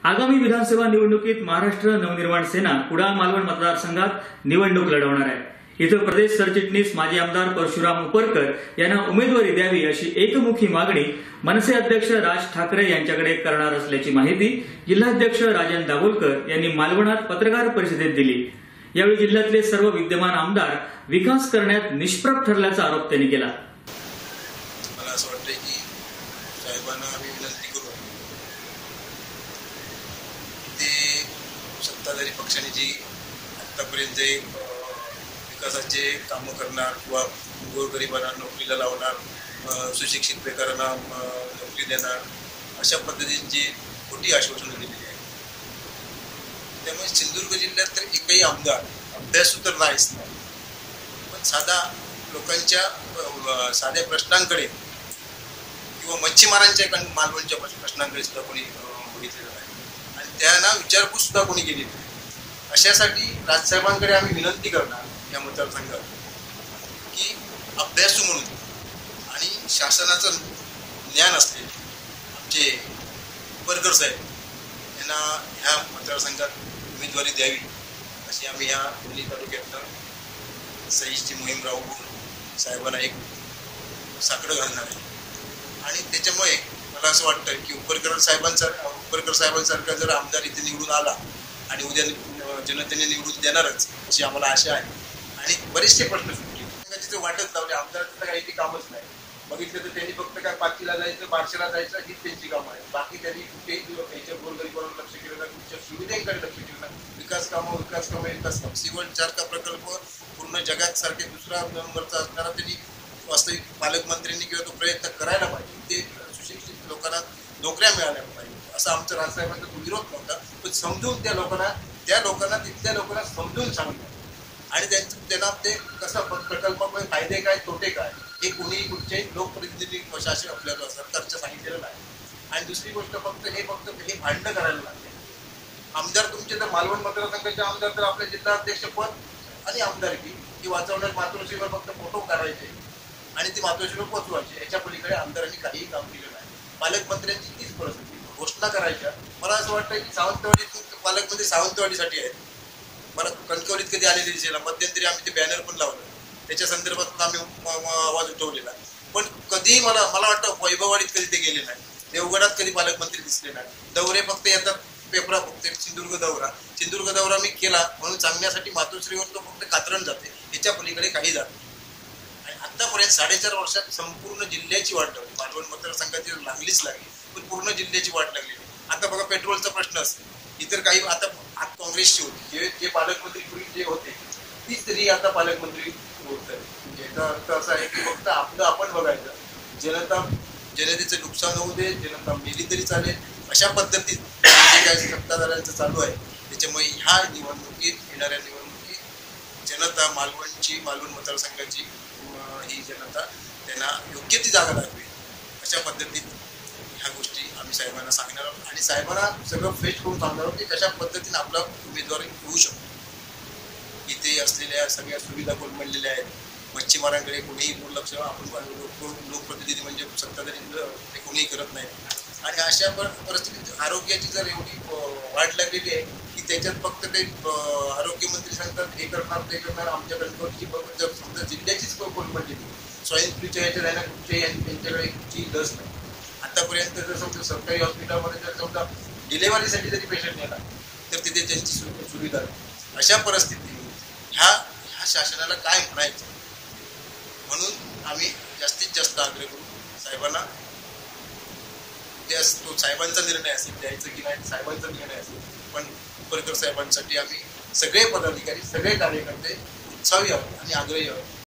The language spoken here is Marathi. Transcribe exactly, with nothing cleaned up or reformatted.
आगामी विधानसभा निवडणुकीत महाराष्ट्र नवनिर्माण सेना कुडाळ मालवण मतदारसंघात निवडणूक लढवणार आहे। इथं प्रदेश सरचिटणीस माजी आमदार परशुराम उपरकर यांना उमेदवारी द्यावी अशी एकमुखी मागणी मनसे अध्यक्ष राज ठाकरे यांच्याकडे करणार असल्याची माहिती जिल्हाध्यक्ष राजन दाभोलकर यांनी मालवणात पत्रकार परिषदेत दिली। यावेळी जिल्ह्यातले सर्व विद्यमान आमदार विकास करण्यात निष्प्रभ ठरल्याचा आरोप त्यांनी केला। मला असं वाटतं की साहेबांना आम्ही विनंती करू ते सत्ताधारी पक्षाने जी आतापर्यंत विकासाचे कामं करणार किंवा गोरगरिबांना नोकरीला लावणार, सुशिक्षित बेकारांना नोकरी देणार अशा पद्धतीची खोटी आश्वासनं दिलेली आहे। त्यामुळे सिंधुदुर्ग जिल्ह्यात तर एकही आमदार अभ्यासू तर नाहीच नाही, पण साधा लोकांच्या साध्या प्रश्नांकडे किंवा मच्छीमारांच्या मालवणच्या प्रश्नांकडे सुद्धा कोणी बघितलेलं नाही आणि त्यांना विचारपूस सुद्धा कोणी केली नाही। अशासाठी राजसाहेबांकडे आम्ही विनंती करणार या मतदारसंघात की अभ्यासू म्हणून आणि शासनाचं ज्ञान असलेले आमचे उपरकर साहेब यांना ह्या मतदारसंघात उमेदवारी द्यावी अशी आम्ही ह्या दोन्ही तालुक्यातनं सहीची मोहीम राबवून साहेबांना एक साकडं घालणार आहे। आणि त्याच्यामुळे मला असं वाटतं की उपरकर साहेबांसारखा उपरकर साहेबांसारखा जर आमदार इथे निवडून आला आणि उद्या जनतेने निवडून देणारच अशी आम्हाला आशा आहे। आणि बरेचसे प्रश्न सुटले तिथे वाटत लावले, आमदाराचं तर काही ते कामच नाही। बघितलं तर त्यांनी फक्त काय पाचवीला जायचं, बारशेला जायचं हीच त्यांची कामं आहे। बाकी त्यांनी कुठेही त्यांच्या गोरगरिबांवर लक्ष केलं नाही, कुठच्या सुविधांकडे लक्ष केलं नाही। विकास कामं विकास कामं विकास कामं सिवल चारका प्रकल्प पूर्ण जगात सारखे दुसरा नंबरचा असणारा त्यांनी वास्तविक पालकमंत्र्यांनी किंवा तो प्रयत्न करायला पाहिजे, ते सुशिक्षित लोकांना नोकऱ्या मिळाल्या पाहिजे असा आमचा राजसाहेबांचा तो विरोध नव्हता। पण समजून त्या लोकांना त्या लोकांना तिथल्या लोकांना समजून सांगणं आणि त्यांचं त्यांना ते कसं प्रकल्पामुळे फायदे काय तोटे काय हे कोणीही कुठच्याही लोकप्रतिनिधी प्रशासन आपल्याला सरकारच्या सांगितलेलं नाही। आणि दुसरी गोष्ट फक्त हे फक्त हे भांडणं करायला लागले। आमदार तुमचे तर मालवण मतदारसंघाचे आमदार तर आपले जिल्हाध्यक्ष पद आणि आमदारकी ही वाचवण्यात मातोश्रीवर फक्त फोटो काढायचे आणि ती मातोश्रीवर पोचवायचे, याच्या पलीकडे आमदारांनी काहीही काम केलं नाही। पालकमंत्र्यांची तीच परिस्थिती, घोषणा करायच्या। मला असं वाटतं की सावंतवाडी पालकमंत्री सावंतवाडीसाठी आहेत, मला कणकवलीत कधी आलेली दिसेल, मध्यंतरी आम्ही ते बॅनर पण लावलं, त्याच्या संदर्भात आम्ही आवाज उठवलेला। पण कधी मला मला वाटतं वैभववाडीत कधी ते गेले नाही, देवगडात कधी पालकमंत्री दिसले नाही। दौरे फक्त येतात पेपरा फक्त सिंधुदुर्ग दौरा सिंधुदुर्ग दौरा मी केला म्हणून सांगण्यासाठी मातोश्रीवर तो फक्त कात्रण जाते, याच्या पलीकडे काही जात नाही। आणि आतापर्यंत साडेचार वर्षात संपूर्ण जिल्ह्याची वाट लागली, मालवण मतदारसंघाची लागलीच लागली, पण पूर्ण जिल्ह्याची वाट लागली। आता बघा पेट्रोलचा प्रश्न असेल, इतर काही आता काँग्रेसची होती जे जे पालकमंत्री पूर्वी जे होते ती तरी आता पालकमंत्री होत आहे। म्हणजे याचा अर्थ असा आहे की फक्त आपलं आपण बघायचं, जनता जनतेचं नुकसान होऊ दे, जनता मेली तरी चालेल अशा पद्धतीत जे काही सत्ताधाऱ्यांचं चालू आहे। त्याच्यामुळे ह्या निवडणुकीत येणाऱ्या निवडणुकीत जनता मालवणची मालवण मतदारसंघाची ही जनता त्यांना योग्य ती जागा लागली अशा पद्धतीत ह्या गोष्टी आम्ही साहेबांना सांगणार आहोत आणि साहेबांना सगळं फेच करून सांगणार आहोत की कशा पद्धतीने आपला उमेदवारी होऊ शकतो। इथे असलेल्या सगळ्या सुविधा कोलमडलेल्या आहेत, मच्छीमारांकडे कोणीही दुर्लक्ष आपण लोकप्रतिनिधी म्हणजे सत्ताधारी ते कोणीही करत नाही। आणि अशा परिस्थितीत आरोग्याची जर एवढी वाढ लागलेली आहे की त्याच्यात फक्त ते आरोग्यमंत्री सांगतात हे करणार ते करणार, आमच्या कणकवलीची जर समजा जिल्ह्याचीच कोलमडलेली स्वाईन फ्लूच्या ह्याच्या राहिला कुठच्याही त्यांच्याकडे कुठची लस नाही। आतापर्यंत जर समजा सरकारी हॉस्पिटलमध्ये जर समजा डिलेव्हरीसाठी जरी पेशंट नेला तर तिथे त्यांची सुविधा नाही। अशा परिस्थितीत ह्या ह्या शासनाला काय म्हणायचं, म्हणून आम्ही जास्तीत जास्त आग्रह करू साहेबांना, तो साहेबांचा निर्णय असेल द्यायचं की नाही साहेबांचा निर्णय असेल, पण उपरकर साहेबांसाठी आम्ही सगळे पदाधिकारी सगळे कार्यकर्ते उत्साही आहोत आणि आग्रही आहोत।